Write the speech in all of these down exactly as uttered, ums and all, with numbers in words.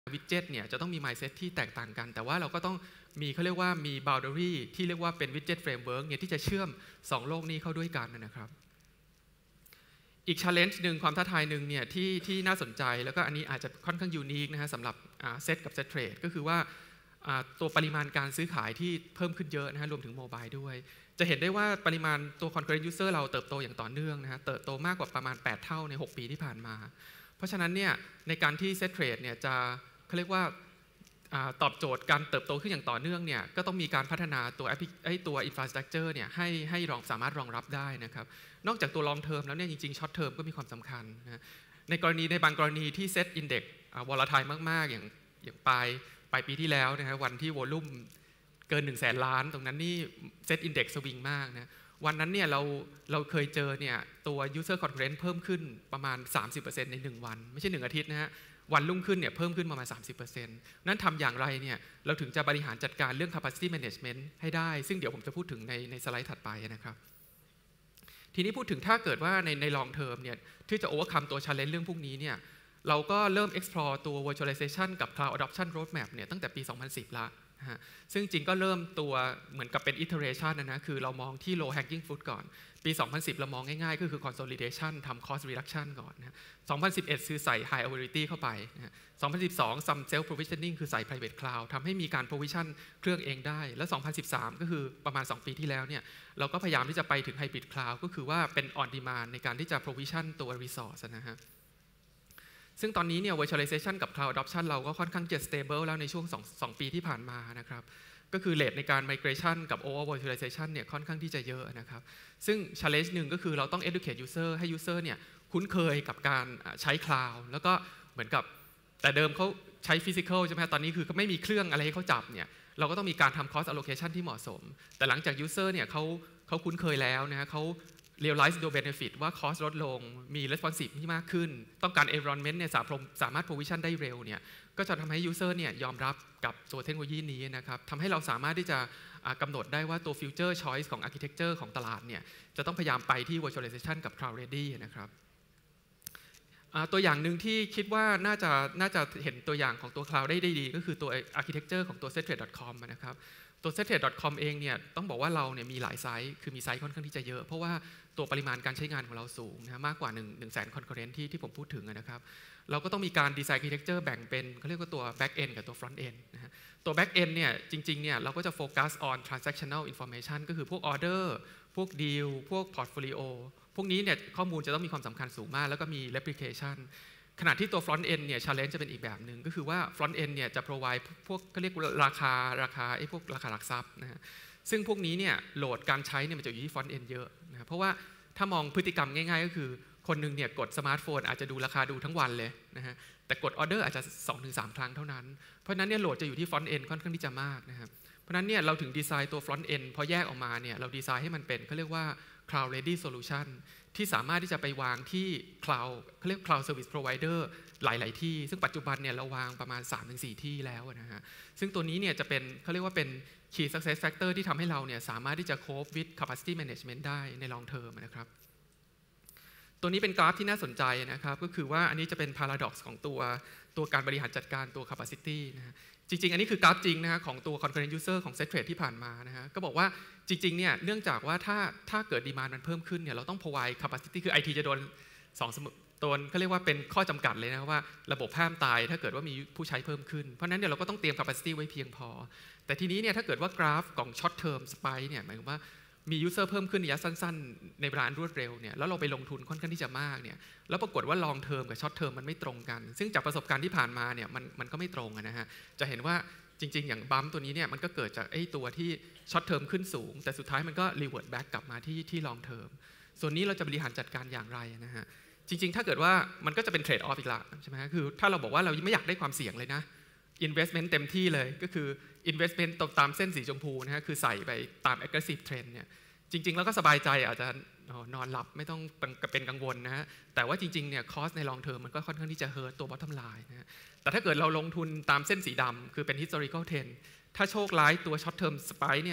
วิดเจ็ตเนี่ยจะต้องมี mindset ที่แตกต่างกันแต่ว่าเราก็ต้องมีเขาเรียกว่ามี boundary ที่เรียกว่าเป็น widget framework เนี่ยที่จะเชื่อมสองโลกนี้เข้าด้วยกันนะครับอีก challenge หนึ่งความท้าทายหนึ่งเนี่ยที่ที่น่าสนใจแล้วก็อันนี้อาจจะค่อนข้างยูนิคนะฮะสำหรับเซตกับเซตเทรดก็คือว่าตัวปริมาณการซื้อขายที่เพิ่มขึ้นเยอะนะฮะรวมถึงโมบายด้วยจะเห็นได้ว่าปริมาณตัว concurrent user เราเติบโตอย่างต่อเนื่องนะฮะเติบโตมากกว่าประมาณแปดเท่าในหกปีที่ผ่านมาเพราะฉะนั้นเนี่ยในการที่เซตเทรดเนี่ยจะเขาเรียกว่าตอบโจทย์การเติบโตขึ้นอย่างต่อเนื่องเนี่ยก็ต้องมีการพัฒนาตัวไอ้ตัว infrastructure เนี่ยให้ให้รองสามารถรองรับได้นะครับนอกจากตัว long term แล้วเนี่ยจริงๆ short term ก็มีความสำคัญนะในกรณีในบางกรณีที่ set index volatile มากๆอย่างอย่างปลายปลายปีที่แล้วนะฮะวันที่ volume เกินหนึ่งแสนล้านตรงนั้นนี่ set index สวิงมากนะวันนั้นเนี่ยเราเราเคยเจอเนี่ยตัว user concurrent เพิ่มขึ้นประมาณ สามสิบเปอร์เซ็นต์ ในหนึ่งวันไม่ใช่หนึ่งอาทิตย์นะฮะวันรุ่งขึ้นเนี่ยเพิ่มขึ้นประมาณ สามสิบเปอร์เซ็นต์ นั้นทำอย่างไรเนี่ยเราถึงจะบริหารจัดการเรื่อง capacity management ให้ได้ซึ่งเดี๋ยวผมจะพูดถึงในในสไลด์ถัดไปนะครับทีนี้พูดถึงถ้าเกิดว่าในใน long term เนี่ยที่จะ overcome ตัว challenge เรื่องพวกนี้เนี่ยเราก็เริ่ม explore ตัว virtualization กับ cloud adoption roadmap เนี่ยตั้งแต่ปี สองพันสิบ ละซึ่งจริงก็เริ่มตัวเหมือนกับเป็น iteration นะนะคือเรามองที่ low hanging fruit ก่อนปี สองพันสิบ เรามองง่ายๆก็คือ consolidation ทำ cost reduction ก่อนนะสองพันสิบเอ็ด คือใส่ high availability เข้าไปนะสองพันสิบสอง some self provisioning คือใส่ private cloud ทำให้มีการ provision เครื่องเองได้แล้วสองพันสิบสามก็คือประมาณสองปีที่แล้วเนี่ยเราก็พยายามที่จะไปถึง hybrid cloud ก็คือว่าเป็น on demand ในการที่จะ provision ตัว resource นะฮะซึ่งตอนนี้เนี่ย virtualization กับ cloud adoption เราก็ค่อนข้างจะ stable แล้วในช่วงสองปีที่ผ่านมานะครับก็คือ rate ในการ migration กับ over virtualization เนี่ยค่อนข้างที่จะเยอะนะครับซึ่ง challenge หนึ่งก็คือเราต้อง educate user ให้ user เนี่ยคุ้นเคยกับการใช้ cloud แล้วก็เหมือนกับแต่เดิมเขาใช้ physical ใช่ไหมตอนนี้คือไม่มีเครื่องอะไรให้เขาจับเนี่ยเราก็ต้องมีการทำ cost allocation ที่เหมาะสมแต่หลังจาก user เนี่ยเขาเขาคุ้นเคยแล้วนะฮะเขาrealize the benefit ว่า cost ลดลงมี responsive ที่มากขึ้นต้องการ environment เนี่ยสามารถ provision ได้เร็วเนี่ยก็จะทำให้ user เนี่ยยอมรับกับตัวเทคโนโลยีนี้นะครับทำให้เราสามารถที่จะกำหนดได้ว่าตัว future choice ของ architecture ของตลาดเนี่ยจะต้องพยายามไปที่ virtualization กับ cloud ready นะครับตัวอย่างหนึ่งที่คิดว่าน่าจะน่าจะเห็นตัวอย่างของตัว cloud ได้ดีก็คือตัว architecture ของตัว เซตเทรด ดอท คอม นะครับตัว เซตเทรด ดอท คอม เองเนี่ยต้องบอกว่าเราเนี่ยมีหลายไซส์คือมีไซส์ค่อนข้างที่จะเยอะเพราะว่าตัวปริมาณการใช้งานของเราสูงนะมากกว่า1 1 แสน concurrent ที่ที่ผมพูดถึงนะครับเราก็ต้องมีการดีไซน์ architecture แบ่งเป็นเขาเรียกว่าตัว back end กับตัว front end นะฮะตัว back end เนี่ยจริงๆเนี่ยเราก็จะโฟกัส on transactional information ก็คือพวก order พวก deal พวก portfolio พวกนี้เนี่ยข้อมูลจะต้องมีความสำคัญสูงมากแล้วก็มี replicationขณะที่ตัว front end เนี่ย challenge จะเป็นอีกแบบหนึ่งก็คือว่า front end เนี่ยจะ provide พวกก็เรียกราคาราคาไอ้พวกราคาหลักทรัพย์นะฮะซึ่งพวกนี้เนี่ยโหลดการใช้เนี่ยมันจะอยู่ที่ front end เยอะนะเพราะว่าถ้ามองพฤติกรรมง่ายๆก็คือคนหนึ่งเนี่ยกดสมาร์ทโฟนอาจจะดูราคาดูทั้งวันเลยนะฮะแต่กดออเดอร์อาจจะ สองถึงสาม ครั้งเท่านั้นเพราะนั้นเนี่ยโหลดจะอยู่ที่ front end ค่อนข้างที่จะมากนะครับเพราะนั้นเนี่ยเราถึงดีไซน์ตัว front end พอแยกออกมาเนี่ยเราดีไซน์ให้มันเป็นเขาเรียกว่า cloud ready solution ที่สามารถที่จะไปวางที่ cloud เขาเรียก cloud service provider หลายๆที่ซึ่งปัจจุบันเนี่ยเราวางประมาณ สามถึงสี่ ที่แล้วนะฮะซึ่งตัวนี้เนี่ยจะเป็นเขาเรียกว่าเป็น key success factor ที่ทำให้เราเนี่ยสามารถที่จะ cope with capacity management ได้ใน long term นะครับตัวนี้เป็นกราฟที่น่าสนใจนะครับก็คือว่าอันนี้จะเป็น paradox ของตัวตัวการบริหารจัดการตัว capacity นะฮะจริงๆอันนี้คือกราฟจริงนะฮะของตัว concurrent user ของ set trade ที่ผ่านมานะฮะก็บอกว่าจริงๆเนี่ยเนื่องจากว่าถ้าถ้าเกิด demand มันเพิ่มขึ้นเนี่ยเราต้อง provide capacity คือ ไอ ที จะโดนสองตัวเขาเรียกว่าเป็นข้อจำกัดเลยนะว่าระบบห้ามตายถ้าเกิดว่ามีผู้ใช้เพิ่มขึ้นเพราะนั้นเนี่ยเราก็ต้องเตรียม capacity ไว้เพียงพอแต่ทีนี้เนี่ยถ้าเกิดว่ากราฟของ short term spike เนี่ยหมายถึงว่ามี user เพิ่มขึ้นระยะสั้นๆในเวลารวดเร็วเนี่ยแล้วเราไปลงทุนค่อนข้างที่จะมากเนี่ยแล้วปรากฏว่า long term กับ short term มันไม่ตรงกันซึ่งจากประสบการณ์ที่ผ่านมาเนี่ยมันมันก็ไม่ตรงนะฮะจะเห็นว่าจริงๆอย่างบัมตัวนี้เนี่ยมันก็เกิดจากไอ้ตัวที่ short term ขึ้นสูงแต่สุดท้ายมันก็ revert back กลับมาที่ที่ long term ส่วนนี้เราจะบริหารจัดการอย่างไรนะฮะจริงๆถ้าเกิดว่ามันก็จะเป็น trade off อีกละใช่ไหมคือถ้าเราบอกว่าเราไม่อยากได้ความเสี่ยงเลยนะ investment เต็มที่เลยก็คือ investment ตามเส้นสีชมพูนะฮะคือใส่ไปตาม aggressive trend เนี่ยจริงๆแล้วก็สบายใจอาจจะนอนหลับไม่ต้องเป็นกังวลนะฮะแต่ว่าจริงๆเนี่ยคอสใน long term มันก็ค่อนข้างที่จะ hurt ตัว bottom line นะฮะแต่ถ้าเกิดเราลงทุนตามเส้นสีดำคือเป็น historical trend ถ้าโชคร้ายตัว short term spike เนี่ย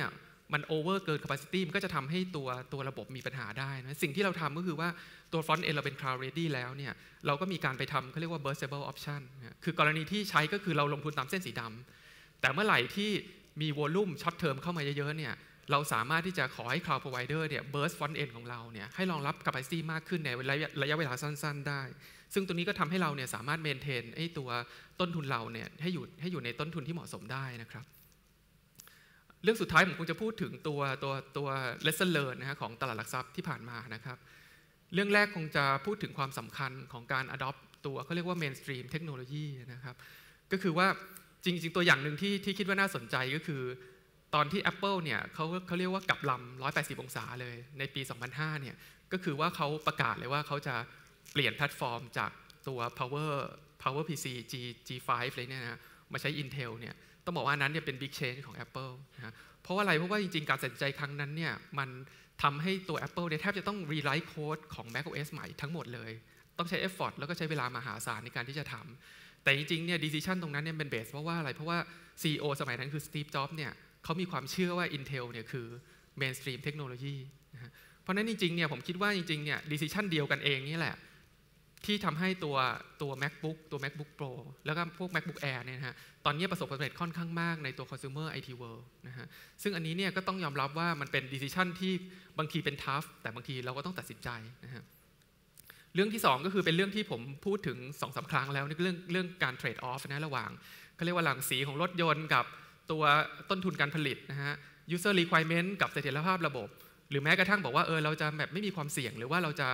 มันโอเวอร์เกิน capacity มันก็จะทำให้ตัวตัวระบบมีปัญหาได้นะสิ่งที่เราทำก็คือว่าตัว front end เราเป็น cloud ready แล้วเนี่ยเราก็มีการไปทำเขาเรียกว่า burstable option นะคือกรณีที่ใช้ก็คือเราลงทุนตามเส้นสีดำแต่เมื่อไหร่ที่มี volume short term เข้ามาเยอะๆเนี่ยเราสามารถที่จะขอให้ cloud provider เนี่ย burst front end ของเราเนี่ยให้รองรับ capacity มากขึ้นในระยะเวลาสั้นๆได้ซึ่งตัวนี้ก็ทำให้เราเนี่ยสามารถ maintain ไอ้ตัวต้นทุนเราเนี่ยให้อยู่ให้อยู่ในต้นทุนที่เหมาะสมได้นะครับเรื่องสุดท้ายผมคงจะพูดถึงตัวตัวตัว lesson learn นะฮะของตลาดหลักทรัพย์ที่ผ่านมานะครับเรื่องแรกคงจะพูดถึงความสำคัญของการ adopt ตัวเขาเรียกว่า mainstream เทคโนโลยีนะครับก็คือว่าจริงๆตัวอย่างหนึ่งที่ที่คิดว่าน่าสนใจก็คือตอนที่ Apple เนี่ยเขาเขาเรียกว่ากลับลำหนึ่งร้อยแปดสิบองศาเลยในปีสองพันห้าเนี่ยก็คือว่าเขาประกาศเลยว่าเขาจะเปลี่ยนแพลตฟอร์มจากตัว power power พี ซี G จี ไฟว์ เลยเนี่ยนะมาใช้ Intel เนี่ยต้องบอกว่านั้นเนี่ยเป็น big change ของ Apple นะเพราะว่าอะไรเพราะว่าจริงๆการตัดสินใจครั้งนั้นเนี่ยมันทำให้ตัว Apple เนี่ยแทบจะต้อง rewrite code ของ macOS ใหม่ทั้งหมดเลยต้องใช้ effort แล้วก็ใช้เวลามหาศาลในการที่จะทำแต่จริงๆเนี่ย decision ตรงนั้นเนี่ยเป็น base เพราะว่าอะไรเพราะว่า ซี อี โอ สมัยนั้นคือ Steve Jobs เนี่ยเขามีความเชื่อว่า Intel เนี่ยคือ mainstream เทคโนโลยีนะฮะเพราะนั้นจริงๆเนี่ยผมคิดว่าจริงๆเนี่ย decision เดียวกันเองนี่แหละที่ทำให้ตัวตัว MacBook ตัว MacBook Pro แล้วก็พวก MacBook Air เนี่ยนะฮะตอนนี้ประสบความสำเร็จค่อนข้างมากในตัว consumer ไอ ที world นะฮะซึ่งอันนี้เนี่ยก็ต้องยอมรับว่ามันเป็น decision ที่บางทีเป็น tough แต่บางทีเราก็ต้องตัดสินใจนะฮะเรื่องที่สองก็คือเป็นเรื่องที่ผมพูดถึง สองสาม ครั้งแล้วนี่เรื่องเรื่องการ trade off นะระหว่างเขาเรียกว่าหลังสีของรถยนต์กับตัวต้นทุนการผลิตนะฮะ user requirement กับเสถียรภาพระบบหรือแม้กระทั่งบอกว่าเออเราจะแบบไม่มีความเสี่ยงหรือว่าเราจะ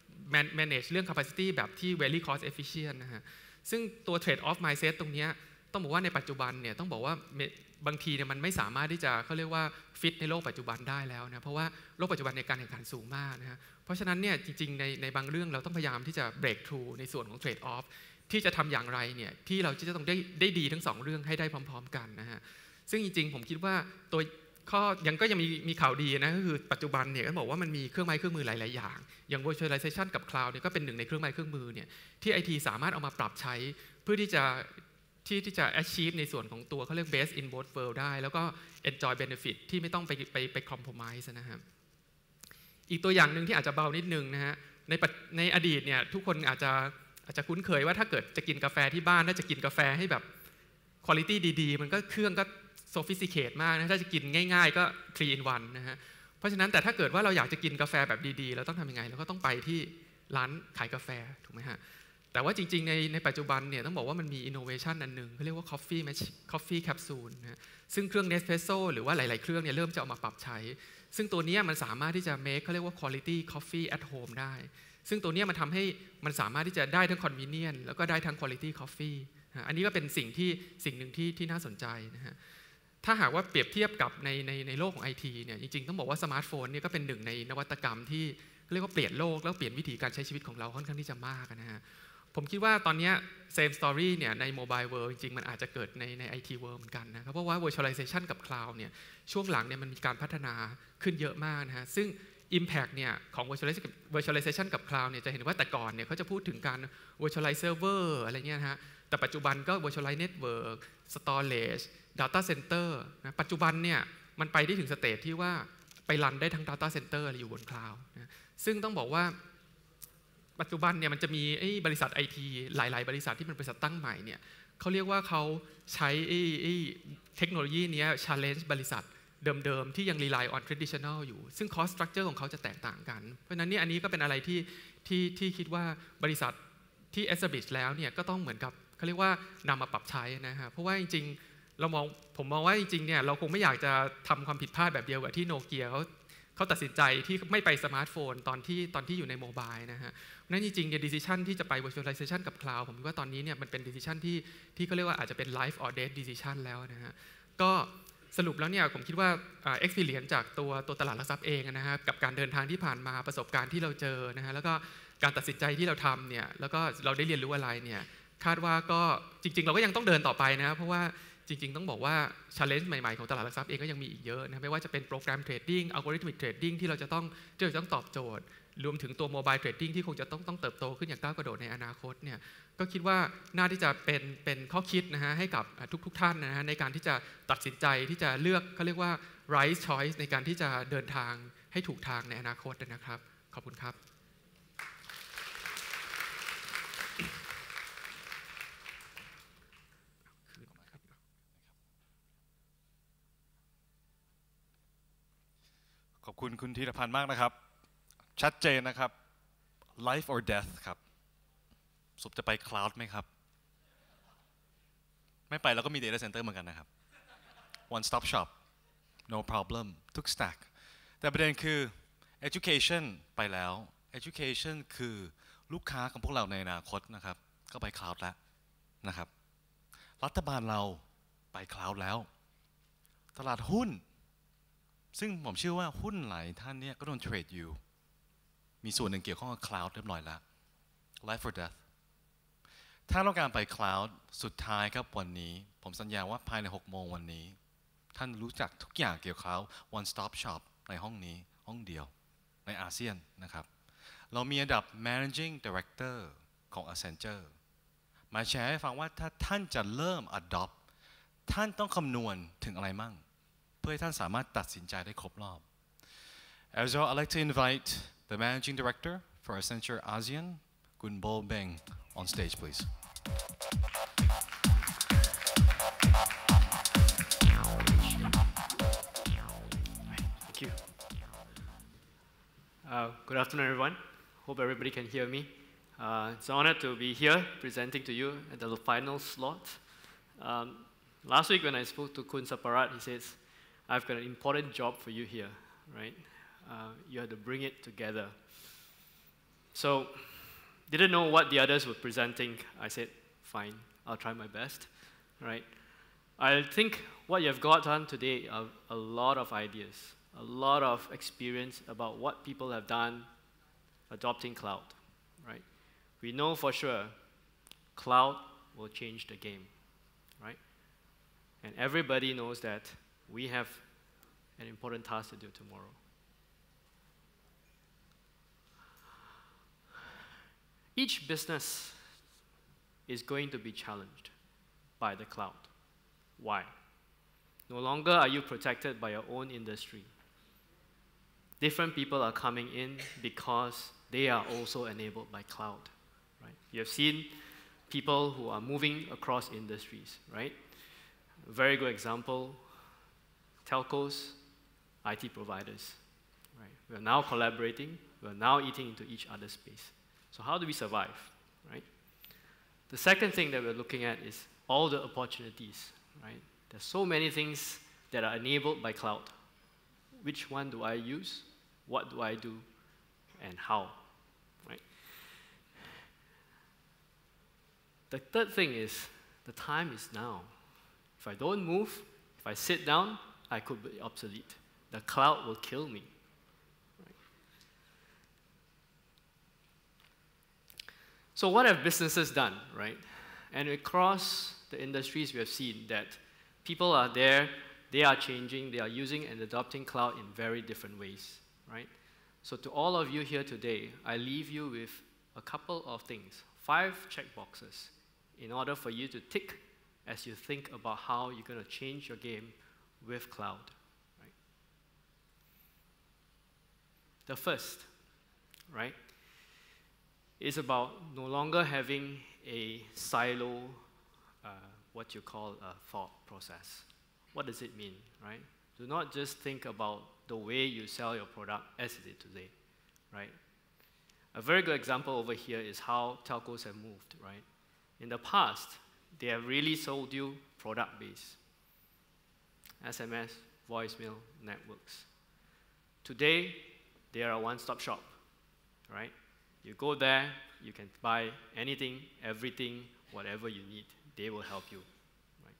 manage เรื่อง capacity แบบที่ very cost efficient นะฮะซึ่งตัว trade off mindset ตรงนี้ต้องบอกว่าในปัจจุบันเนี่ยต้องบอกว่าบางทีเนี่ยมันไม่สามารถที่จะเขาเรียกว่า fit ในโลกปัจจุบันได้แล้วนะเพราะว่าโลกปัจจุบันในการแข่งขันสูงมากนะฮะเพราะฉะนั้นเนี่ยจริงๆในในบางเรื่องเราต้องพยายามที่จะ break through ในส่วนของ trade off ที่จะทำอย่างไรเนี่ยที่เราจะต้องได้ได้ดีทั้งสองเรื่องให้ได้พร้อมๆกันนะฮะซึ่งจริงๆผมคิดว่าตัวข้อยังก็ยังมีมีข่าวดีนะก็คือปัจจุบันเนี่ยก็บอกว่ามันมีเครื่องไม้เครื่องมือหลายๆอย่างอย่าง virtualization กับ cloud เนี่ยก็เป็นหนึ่งในเครื่องไม้เครื่องมือเนี่ยที่ ไอ ที สามารถเอามาปรับใช้เพื่อที่จะที่ที่จะ achieve ในส่วนของตัวเขาเรียก best in both world ได้แล้วก็ enjoy benefit ที่ไม่ต้องไปไปไป compromise นะครับอีกตัวอย่างหนึ่งที่อาจจะเบานิดนึงนะฮะในในอดีตเนี่ยทุกคนอาจจะอาจจะคุ้นเคยว่าถ้าเกิดจะกินกาแฟที่บ้านถ้าจะกินกาแฟให้แบบ quality ดีๆมันก็เครื่องก็sophisticate มากนะถ้าจะกินง่ายๆก็ three in one นะฮะเพราะฉะนั้นแต่ถ้าเกิดว่าเราอยากจะกินกาแฟแบบดีๆเราต้องทำยังไงเราก็ต้องไปที่ร้านขายกาแฟถูกไหมฮะแต่ว่าจริงๆในในปัจจุบันเนี่ยต้องบอกว่ามันมี innovation อันหนึ่งเขาเรียกว่า coffee coffee capsule นะซึ่งเครื่อง Nespresso หรือว่าหลายๆเครื่องเนี่ยเริ่มจะเอามาปรับใช้ซึ่งตัวนี้มันสามารถที่จะ make เขาเรียกว่า quality coffee at home ได้ซึ่งตัวนี้มันทำให้มันสามารถที่จะได้ทั้ง convenient แล้วก็ได้ทั้ง quality coffee อันนี้ก็เป็นสิ่งที่สิ่งหนึ่งที่ที่น่าสนใจนะฮะถ้าหากว่าเปรียบเทียบกับในในในโลกของ ไอ ที เนี่ยจริงๆต้องบอกว่าสมาร์ทโฟนเนี่ยก็เป็นหนึ่งในนวัตกรรมที่เรียกว่าเปลี่ยนโลกแล้วเปลี่ยนวิธีการใช้ชีวิตของเราค่อนข้างที่จะมากนะฮะผมคิดว่าตอนนี้ same story เนี่ยใน mobile world จริงๆมันอาจจะเกิดในใน ไอ ที world เหมือนกันนะครับเพราะว่า virtualization กับ cloud เนี่ยช่วงหลังเนี่ยมันมีการพัฒนาขึ้นเยอะมากนะฮะซึ่ง impact เนี่ยของ virtualization กับ cloud เนี่ยจะเห็นว่าแต่ก่อนเนี่ยเขาจะพูดถึงการ virtualize server อะไรเงี้ยฮะแต่ปัจจุบันก็ virtualize network storage data center นะปัจจุบันเนี่ยมันไปได้ถึงสเตจที่ว่าไปรันได้ทั้ง data center อยู่บน cloud นะซึ่งต้องบอกว่าปัจจุบันเนี่ยมันจะมีไอ้บริษัท ไอ ที หลายๆบริษัทที่เป็นบริษัทตั้งใหม่เนี่ยเขาเรียกว่าเขาใช้ไอ้ไอ้เทคโนโลยีนี้ challenge บริษัทเดิมๆที่ยัง rely on traditional อยู่ซึ่ง cost structure ของเขาจะแตกต่างกันเพราะฉะนั้นนี่อันนี้ก็เป็นอะไรที่ที่ที่คิดว่าบริษัทที่ establish แล้วเนี่ยก็ต้องเหมือนกับเขาเรียกว่านำมาปรับใช้นะฮะเพราะว่าจริงๆเรามองผมมองว่าจริงๆเนี่ยเราคงไม่อยากจะทำความผิดพลาดแบบเดียวกับที่โนเกียเขาเขาตัดสินใจที่ไม่ไปสมาร์ทโฟนตอนที่ตอนที่อยู่ในโมบายนะฮะนั่นจริงๆเนี่ย decision ที่จะไป virtualization กับ cloud ผมว่าตอนนี้เนี่ยมันเป็น decision ที่ที่เขาเรียกว่าอาจจะเป็น life or death decision แล้วนะฮะก็สรุปแล้วเนี่ยผมคิดว่า experience จากตัวตัวตลาดหลักทรัพย์เองนะฮะกับการเดินทางที่ผ่านมาประสบการณ์ที่เราเจอนะฮะแล้วก็การตัดสินใจที่เราทำเนี่ยแล้วก็เราได้เรียนรู้อะไรเนี่ยคาดว่าก็จริงๆเราก็ยังต้องเดินต่อไปนะเพราะว่าจริงๆต้องบอกว่า challenge ใหม่ๆของตลาดหลักทรัพย์เองก็ยังมีอีกเยอะนะไม่ว่าจะเป็นโปรแกรมเทรดดิ้งอัลกอริทึมิกเทรดดิ้งที่เราจะต้องที่เราจะต้องตอบโจทย์รวมถึงตัวโมบายเทรดดิ้งที่คงจะต้องต้องเติบโตขึ้นอย่างก้าวกระโดดในอนาคตเนี่ยก็คิดว่าน่าที่จะเป็นเป็นข้อคิดนะฮะให้กับทุกทุกท่านนะฮะในการที่จะตัดสินใจที่จะเลือกเขาเรียกว่า right choice ในการที่จะเดินทางให้ถูกทางในอนาคตนะครับขอบคุณครับขอบคุณคุณธีรพันธ์มากนะครับชัดเจนนะครับ life or death ครับสุดจะไป cloud ไหมครับไม่ไปแล้วก็มี data center เหมือนกันนะครับ one stop shop no problem ทุก stack แต่ประเด็นคือ education ไปแล้ว education คือลูกค้าของพวกเราในอนาคตนะครับก็ไป cloud แล้วนะครับรัฐบาลเราไป cloud แล้วตลาดหุ้นซึ่งผมเชื่อว่าหุ้นหลายท่านเนี่ยก็โดนเทรดอยู่มีส่วนหนึ่งเกี่ยวข้องกับ cloud เรียบร้อยแล้ว life or death ถ้าเราการไป cloud สุดท้ายครับวันนี้ผมสัญญาว่าภายในหกโมงวันนี้ท่านรู้จักทุกอย่างเกี่ยวกับ cloud one stop shop ในห้องนี้ห้องเดียวในอาเซียนนะครับเรามีระดับ managing director ของ Accenture มาแชร์ให้ฟังว่าถ้าท่านจะเริ่ม adopt ท่านต้องคำนวณถึงอะไรมั่งเพื่อให้ท่านสามารถตัดสินใจได้ครบรอบ As well, I'd like to invite the Managing Director for Accenture ASEAN, Khun Bo Beng, on stage, please. Thank you. Uh, good afternoon, everyone. Hope everybody can hear me. Uh, it's an honor to be here presenting to you at the final slot. Um, last week when I spoke to Khun Saparat, he says, I've got an important job for you here, right? Uh, you have to bring it together. So, didn't know what the others were presenting. I said, fine, I'll try my best, right? I think what you've got done today are a lot of ideas, a lot of experience about what people have done adopting cloud, right? We know for sure cloud will change the game, right? And everybody knows that we have an important task to do tomorrow. Each business is going to be challenged by the cloud. Why? No longer are you protected by your own industry. Different people are coming in because they are also enabled by cloud, right? You have seen people who are moving across industries, right? A very good example, telcos, I T providers, right? We are now collaborating, we are now eating into each other's space. So how do we survive, right? The second thing that we're looking at is all the opportunities, right? There's so many things that are enabled by cloud. Which one do I use? What do I do? And how, right? The third thing is the time is now. If I don't move, if I sit down, I could be obsolete. The cloud will kill me. Right? So what have businesses done, right? And across the industries, we have seen that people are there, they are changing, they are using and adopting cloud in very different ways, right? So to all of you here today, I leave you with a couple of things, five checkboxes, in order for you to tick as you think about how you're going to change your game with cloud. Right? The first, right, is about no longer having a silo, uh, what you call a thought process. What does it mean, right? Do not just think about the way you sell your product as it is today, right? A very good example over here is how telcos have moved, right? In the past, they have really sold you product-based. S M S, voicemail, networks. Today, they are a one-stop shop, right? You go there, you can buy anything, everything, whatever you need. They will help you, right?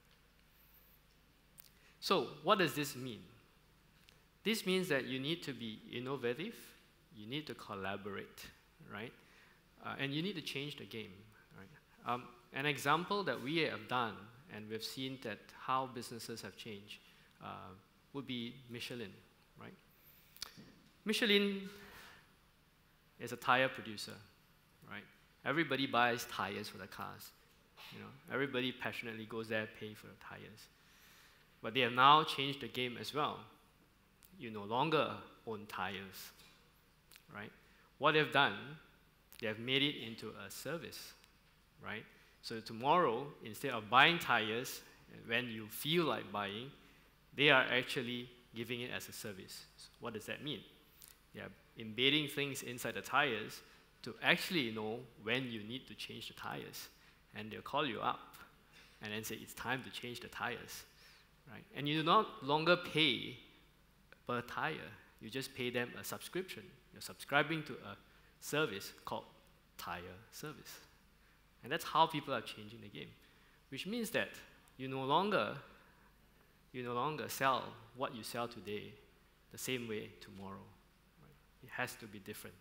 So, what does this mean? This means that you need to be innovative, you need to collaborate, right? Uh, and you need to change the game, right? Um, an example that we have done, and we've seen that how businesses have changed, uh, would be Michelin, right? Michelin is a tire producer, right? Everybody buys tires for their cars. You know, everybody passionately goes there, pay for the tires. But they have now changed the game as well. You no longer own tires, right? What they've done, they have made it into a service, right? So tomorrow, instead of buying tires when you feel like buying, they are actually giving it as a service. So what does that mean? They are embedding things inside the tires to actually know when you need to change the tires. And they'll call you up and then say, it's time to change the tires, right? And you do not longer pay per tire. You just pay them a subscription. You're subscribing to a service called tire service. And that's how people are changing the game, which means that you no longer, you no longer sell what you sell today the same way tomorrow. Right? It has to be different.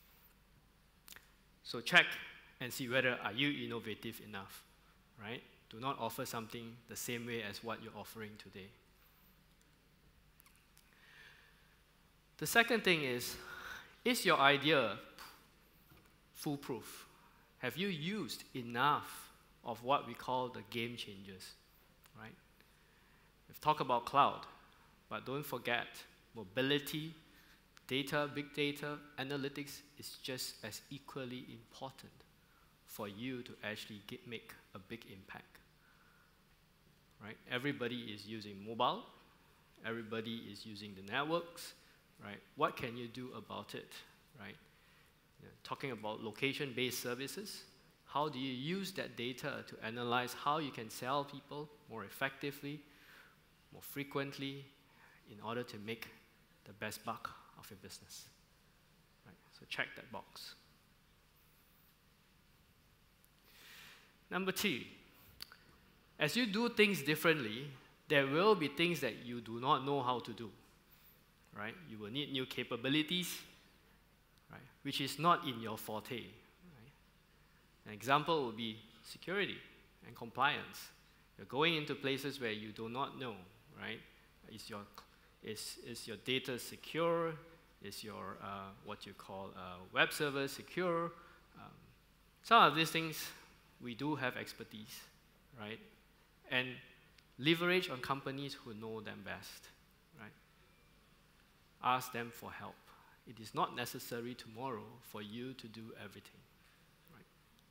So check and see whether are you innovative enough, right? Do not offer something the same way as what you're offering today. The second thing is, is your idea foolproof? Have you used enough of what we call the game changers, right? We've talked about cloud, but don't forget mobility, data, big data, analytics is just as equally important for you to actually get, make a big impact, right? Everybody is using mobile. Everybody is using the networks, right? What can you do about it, right? You know, talking about location-based services, how do you use that data to analyze how you can sell people more effectively, more frequently, in order to make the best buck of your business, right? So check that box. Number two, as you do things differently, there will be things that you do not know how to do, right? You will need new capabilities, right, which is not in your forte, right? An example would be security and compliance. You're going into places where you do not know, right? Is your, is, is your data secure? Is your, uh, what you call uh, web server secure? Um, some of these things, we do have expertise, right? And leverage on companies who know them best, right? Ask them for help. It is not necessary tomorrow for you to do everything, right?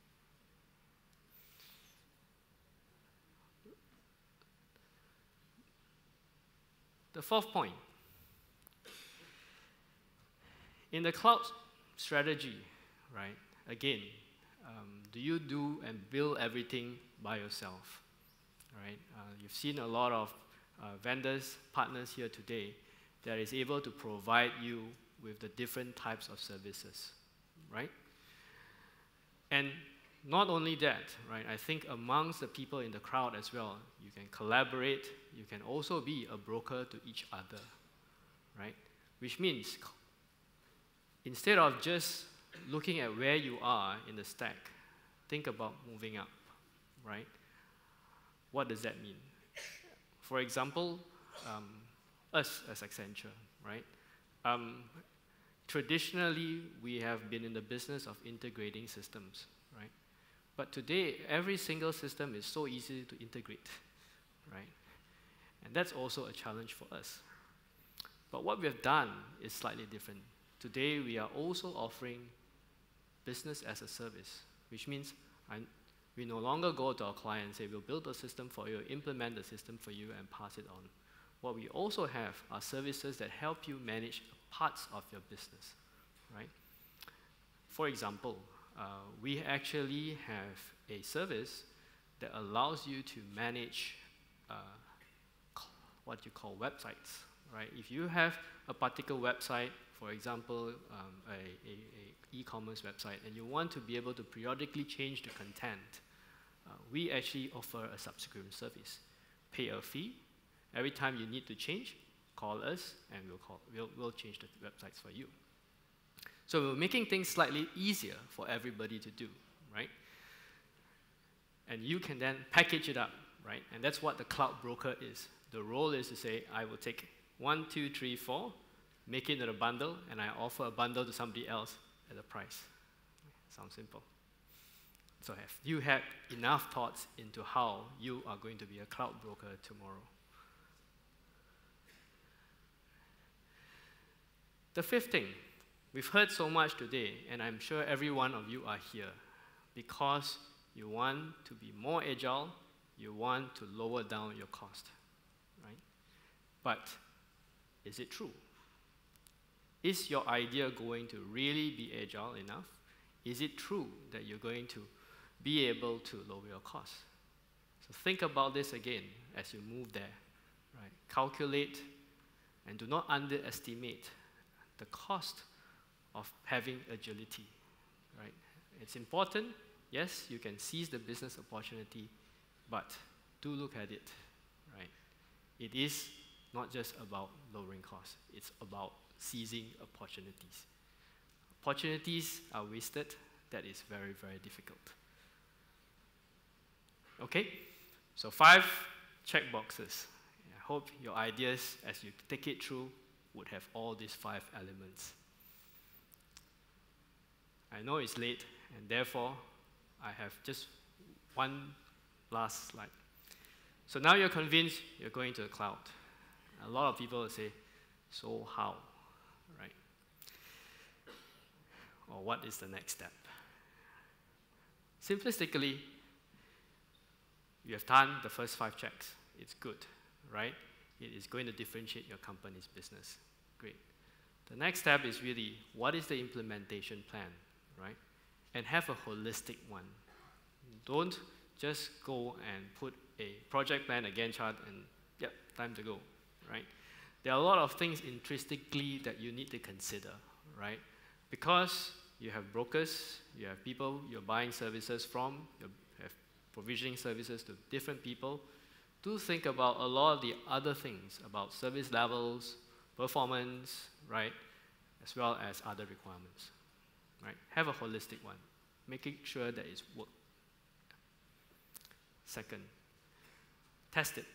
The fourth point, in the cloud strategy, right, again, um, do you do and build everything by yourself, right? Uh, you've seen a lot of uh, vendors, partners here today that is able to provide you with the different types of services, right? And not only that, right, I think amongst the people in the crowd as well, you can collaborate, you can also be a broker to each other, right? Which means instead of just looking at where you are in the stack, think about moving up, right? What does that mean? For example, um, us as Accenture, right? Um, traditionally, we have been in the business of integrating systems, right? But today, every single system is so easy to integrate, right? And that's also a challenge for us. But what we have done is slightly different. Today, we are also offering business as a service, which means I, we no longer go to our client and say, we'll build a system for you, implement the system for you, and pass it on. What we also have are services that help you manage parts of your business, right? For example, uh, we actually have a service that allows you to manage uh, what you call websites, right? If you have a particular website, for example, um, a, a, a e-commerce website, and you want to be able to periodically change the content, uh, we actually offer a subscription service. Pay a fee. Every time you need to change, call us, and we'll, call, we'll, we'll change the websites for you. So we're making things slightly easier for everybody to do, right? And you can then package it up, right? And that's what the cloud broker is. The role is to say, I will take one, two, three, four, make it into a bundle, and I offer a bundle to somebody else, at the price. Sounds simple. So have you had enough thoughts into how you are going to be a cloud broker tomorrow? The fifth thing, we've heard so much today, and I'm sure every one of you are here because you want to be more agile, you want to lower down your cost, right? But is it true? Is your idea going to really be agile enough? Is it true that you're going to be able to lower your costs? So think about this again as you move there, right? Calculate and do not underestimate the cost of having agility, right? It's important. Yes, you can seize the business opportunity, but do look at it, right? It is not just about lowering costs. It's about seizing opportunities. Opportunities are wasted. That is very, very difficult. Okay, so five check boxes. I hope your ideas, as you take it through, would have all these five elements. I know it's late, and therefore, I have just one last slide. So now you're convinced you're going to the cloud. A lot of people will say, so how, right? Or what is the next step? Simplistically, you have done the first five checks. It's good, right? It is going to differentiate your company's business. Great. The next step is really, what is the implementation plan, right? And have a holistic one. Don't just go and put a project plan, a Gantt chart, and yep, time to go, right? There are a lot of things intrinsically that you need to consider, right? Because you have brokers, you have people you're buying services from, you have provisioning services to different people. Do think about a lot of the other things, about service levels, performance, right? As well as other requirements, right? Have a holistic one, making sure that it's work. Second, test it.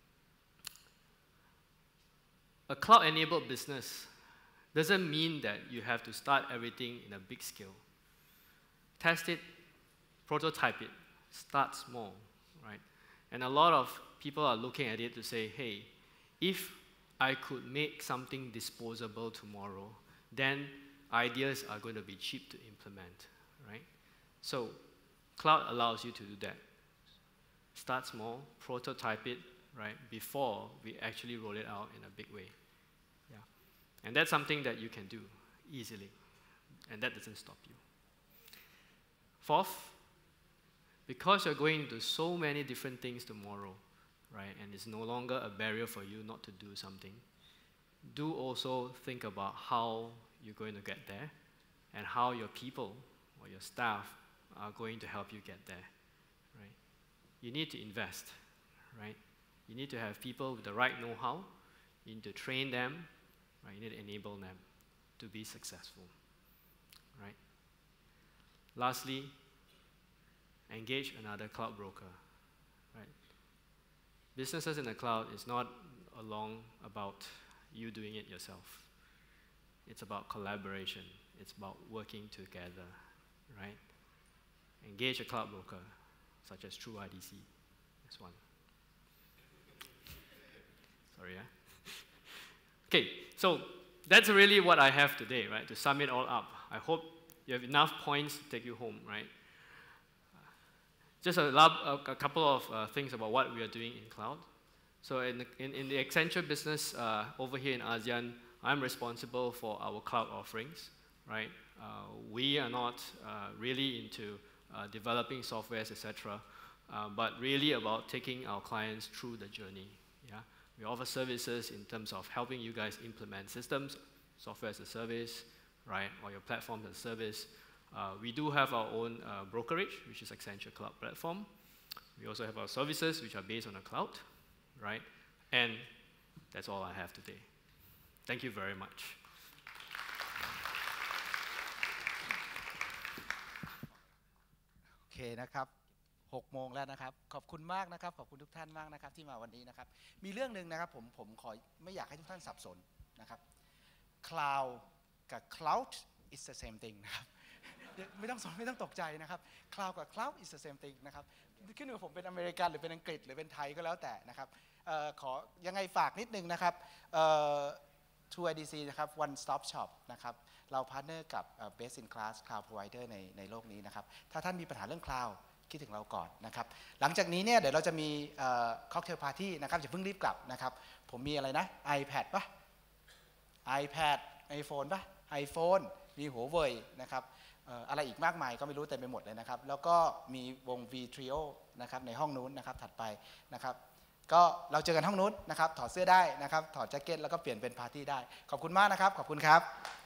A cloud-enabled business doesn't mean that you have to start everything in a big scale. Test it, prototype it, start small, right? And a lot of people are looking at it to say, hey, if I could make something disposable tomorrow, then ideas are going to be cheap to implement, right? So cloud allows you to do that. Start small, prototype it, right, before we actually roll it out in a big way. Yeah. And that's something that you can do easily, and that doesn't stop you. Fourth, because you're going to do so many different things tomorrow, right, and it's no longer a barrier for you not to do something, do also think about how you're going to get there and how your people or your staff are going to help you get there, right? You need to invest, right? You need to have people with the right know-how. You need to train them, right? You need to enable them to be successful, right? Lastly, engage another cloud broker, right? Businesses in the cloud is not along about you doing it yourself. It's about collaboration. It's about working together, right? Engage a cloud broker, such as True I D C. That's one. Sorry, yeah? Okay, so that's really what I have today, right? To sum it all up. I hope you have enough points to take you home, right? Just a, lab, a, a couple of uh, things about what we are doing in cloud. So in the, in, in the Accenture business uh, over here in ASEAN, I'm responsible for our cloud offerings, right? Uh, we are not uh, really into uh, developing softwares, et cetera, uh, but really about taking our clients through the journey. Yeah, we offer services in terms of helping you guys implement systems, software as a service, right, or your platform as a service. Uh, we do have our own uh, brokerage, which is Accenture Cloud Platform. We also have our services, which are based on the cloud, right? And that's all I have today. Thank you very much. โอเคนะครับหกโมงแล้วนะครับขอบคุณมากนะครับขอบคุณทุกท่านมากนะครับที่มาวันนี้นะครับมีเรื่องหนึ่งนะครับผมผมขอไม่อยากให้ทุกท่านสับสนนะครับ cloud กับ cloud it's the same thing นะครับไม่ต้องสนไม่ต้องตกใจนะครับ cloud กับ cloud is the same thing นะครับขึ้นอยู่กับผมเป็นอเมริกันหรือเป็นอังกฤษหรือเป็นไทยก็แล้วแต่นะครับขอยังไงฝากนิดนึงนะครับ True ไอ ดี ซี นะครับ one stop shop นะครับเราพาร์ทเนอร์กับ best in class cloud provider ในในโลกนี้นะครับถ้าท่านมีปัญหาเรื่อง cloud คิดถึงเราก่อนนะครับหลังจากนี้เนี่ยเดี๋ยวเราจะมีค็อกเทลพาร์ตี้นะครับอย่าเพิ่งรีบกลับนะครับผมมีอะไรนะ iPad ป่ะ iPad iPhone ป่ะ iPhone มีหัวเว่ยนะครับอะไรอีกมากมายก็ไม่รู้เต็มไปหมดเลยนะครับแล้วก็มีวง V Trio นะครับในห้องนู้นนะครับถัดไปนะครับก็เราเจอกันห้องนู้นนะครับถอดเสื้อได้นะครับถอดแจ็คเก็ตแล้วก็เปลี่ยนเป็นปาร์ตี้ได้ขอบคุณมากนะครับขอบคุณครับ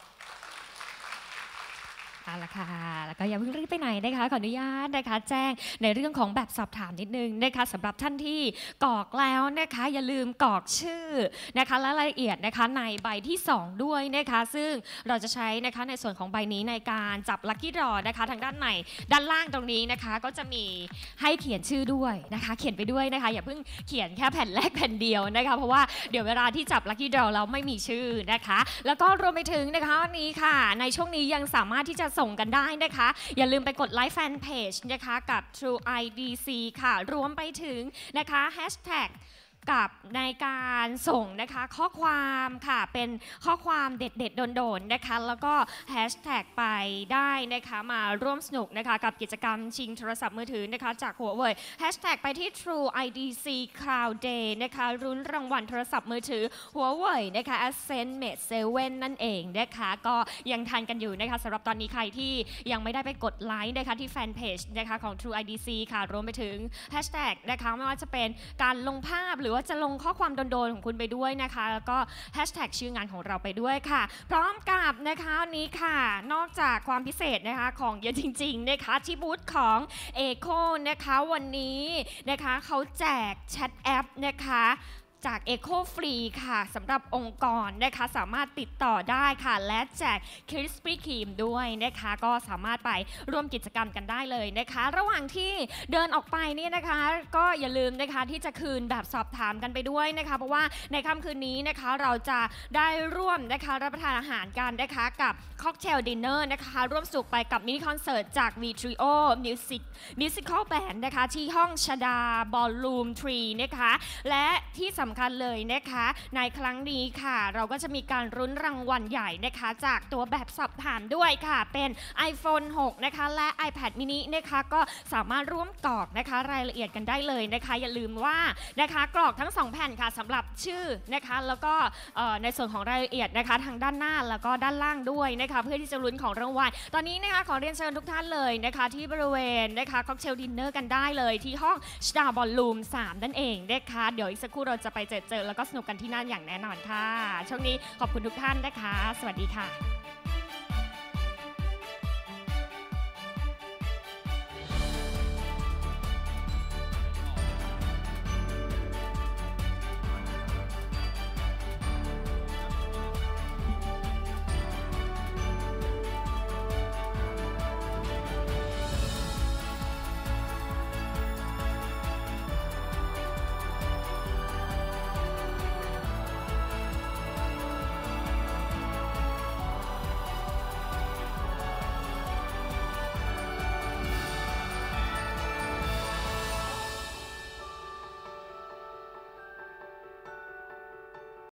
เอาละค่ะแล้วก็อย่าเพิ่งรีบไปไหนนะคะขออนุญาตนะคะแจ้งในเรื่องของแบบสอบถามนิดนึงนะคะสำหรับท่านที่กรอกแล้วนะคะอย่าลืมกรอกชื่อนะคะและรายละเอียดนะคะในใบที่สองด้วยนะคะซึ่งเราจะใช้นะคะในส่วนของใบนี้ในการจับลัคกี้ดรอนะคะทางด้านในด้านล่างตรงนี้นะคะก็จะมีให้เขียนชื่อด้วยนะคะเขียนไปด้วยนะคะอย่าเพิ่งเขียนแค่แผ่นแรกแผ่นเดียวนะคะเพราะว่าเดี๋ยวเวลาที่จับลัคกี้ดรอเราไม่มีชื่อนะคะแล้วก็รวมไปถึงนะคะวันนี้ค่ะในช่วงนี้ยังสามารถที่จะส่งกันได้นะคะอย่าลืมไปกดไลค์แฟนเพจนะคะกับ True ไอ ดี ซี ค่ะรวมไปถึงนะคะแฮชแท็กกับในการส่งนะคะข้อความค่ะเป็นข้อความเด็ดๆโดนๆนะคะแล้วก็แฮชแท็กไปได้นะคะมาร่วมสนุกนะคะกับกิจกรรมชิงโทรศัพท์มือถือนะคะจากหัวเว่ยแฮชแท็กไปที่ True ไอ ดี ซี Cloud Day นะคะรุ้นรางวัลโทรศัพท์มือถือหัวเว่ยนะคะ Ascend Mate เซเว่น นั่นเองนะคะก็ยังทันกันอยู่นะคะสำหรับตอนนี้ใครที่ยังไม่ได้ไปกดไลค์นะคะที่แฟนเพจนะคะของ True ไอ ดี ซี ค่ะรวมไปถึงแฮชแท็กนะคะไม่ว่าจะเป็นการลงภาพหรือว่าจะลงข้อความโดนๆของคุณไปด้วยนะคะแล้วก็แฮชแท็กชื่องานของเราไปด้วยค่ะพร้อมกับนะคะวันนี้ค่ะนอกจากความพิเศษนะคะของเยอะจริงๆนะคะที่บูธของ Echo นะคะวันนี้นะคะเขาแจกแชทแอปนะคะจาก Echo ฟรีค่ะสำหรับองค์กรนะคะสามารถติดต่อได้ค่ะและแจก Krispy Kreme ด้วยนะคะก็สามารถไปร่วมกิจกรรมกันได้เลยนะคะระหว่างที่เดินออกไปนี่นะคะก็อย่าลืมนะคะที่จะคืนแบบสอบถามกันไปด้วยนะคะเพราะว่าในค่ำคืนนี้นะคะเราจะได้ร่วมนะคะรับประทานอาหารกันนะคะกับค็อกเทลดินเนอร์นะคะร่วมสุขไปกับมินิคอนเสิร์ตจาก V Trio Music Musical Band นะคะที่ห้องชดาบอลลูมทรีนะคะและที่สำคัญเลยนะคะในครั้งนี้ค่ะเราก็จะมีการรุ้นรางวัลใหญ่นะคะจากตัวแบบสอบถามด้วยค่ะเป็น iPhone หกนะคะและ iPad mini นะคะก็สามารถร่วมกรอกนะคะรายละเอียดกันได้เลยนะคะอย่าลืมว่านะคะกรอกทั้งสองแผ่นค่ะสำหรับชื่อนะคะแล้วก็ในส่วนของรายละเอียดนะคะทางด้านหน้าแล้วก็ด้านล่างด้วยนะคะเพื่อที่จะลุ้นของรางวัลตอนนี้นะคะขอเรียนเชิญทุกท่านเลยนะคะที่บริเวณนะคะค็อกเทลดินเนอร์กันได้เลยที่ห้องชดาบอลลูมสามนั่นเองนะคะเดี๋ยวอีกสักครู่เราจะไปเจอเจอแล้วก็สนุกกันที่นั่นอย่างแน่นอนค่ะช่วงนี้ขอบคุณทุกท่านนะคะสวัสดีค่ะ